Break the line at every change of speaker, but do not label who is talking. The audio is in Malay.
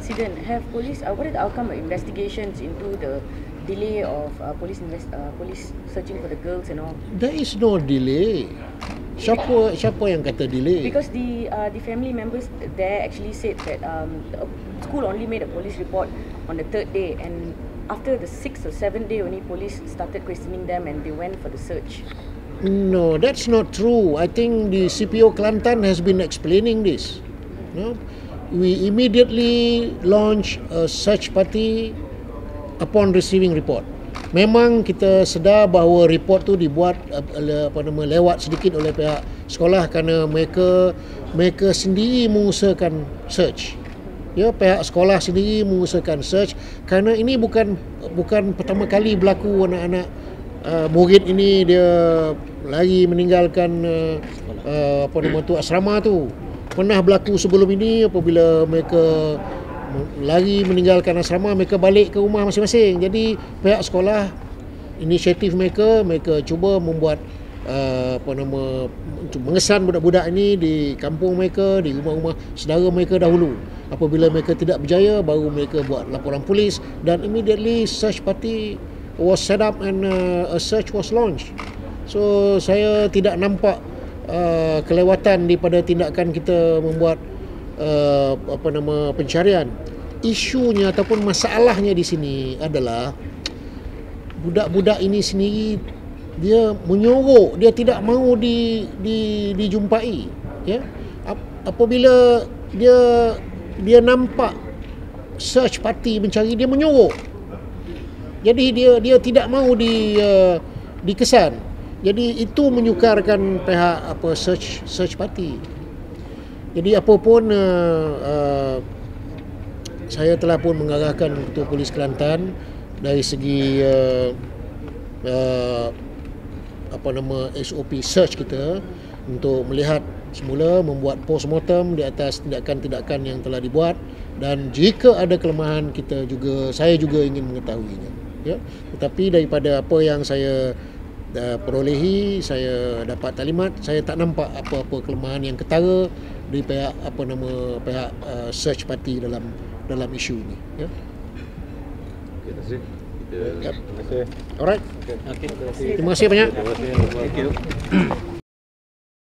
incident, have police, what is the outcome of investigations into the delay of police searching for the girls and all?
There is no delay. Siapa yang kata delay?
Because the family members there actually said that the school only made a police report on the 3rd day, and after the 6th or 7th day only police started questioning them and they went for the search.
No, that's not true. I think the CPO Kelantan has been explaining this. No? We immediately launch a search party upon receiving report. Memang kita sedar bahawa report tu dibuat lewat sedikit oleh pihak sekolah kerana mereka sendiri mengusahakan search. Ya, pihak sekolah sendiri mengusahakan search kerana ini bukan pertama kali berlaku anak-anak murid ini dia lari meninggalkan asrama tu. Pernah berlaku sebelum ini apabila mereka lari meninggalkan asrama, mereka balik ke rumah masing-masing. Jadi pihak sekolah, inisiatif mereka cuba membuat mengesan budak-budak ini di kampung mereka, di rumah-rumah saudara mereka dahulu. Apabila mereka tidak berjaya, baru mereka buat laporan polis dan immediately search party was set up and a search was launched. So saya tidak nampak kelewatan daripada tindakan kita membuat pencarian. Isunya ataupun masalahnya di sini adalah budak-budak ini sendiri dia menyorok, dia tidak mahu dijumpai, ya. Apabila dia nampak search party mencari, dia menyorok. Jadi dia tidak mahu dikesan. Jadi itu menyukarkan pihak search party. Jadi apapun saya telah pun mengarahkan Ketua Polis Kelantan dari segi SOP search kita untuk melihat semula, membuat postmortem di atas tindakan-tindakan yang telah dibuat, dan jika ada kelemahan saya juga ingin mengetahuinya, ya. Tetapi daripada apa yang saya perolehi, saya dapat taklimat, saya tak nampak apa-apa kelemahan yang ketara di pihak pihak search party dalam isu ini, ya.
Terima kasih.
Alright.
Okay.
Terima kasih banyak.
Thank you.